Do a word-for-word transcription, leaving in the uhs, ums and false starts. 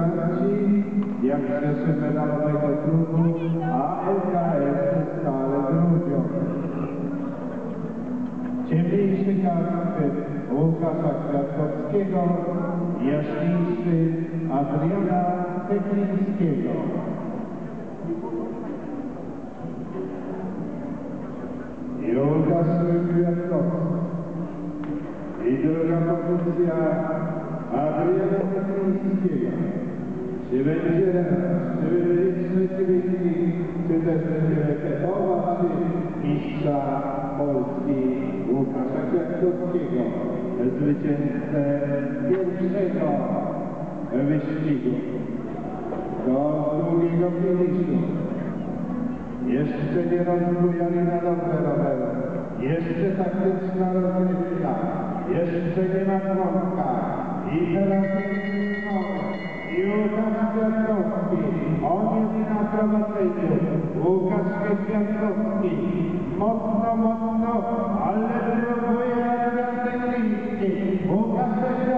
Starci, jak Rzeszy medalowego klubu, a L K S stale drugią. Ciemniejszy karty Łukasza Kwiatkowskiego, jaśniejszy Adriana Teklińskiego. Łukasz Kwiatkowski. I druga pozycja Adriana Teklińskiego. Czy będzie rewanż, czy będzie trzeci wynik, czy też będzie reketowa, czy mistrza Polski Łukasza Kwiatkowskiego, zwycięzcę pierwszego wyścigu. Do drugiego finiszu. Jeszcze nie rozbujali na dobre rowery. Jeszcze taktyczna rozgrywka. Jeszcze nie ma trąbka. I teraz jest nowy. I Łukasz Kwiatkowski. On jest na prowadzeniu. Łukasz Kwiatkowski. Mocno, mocno, ale próbuje Adrian Tekliński. Łukasz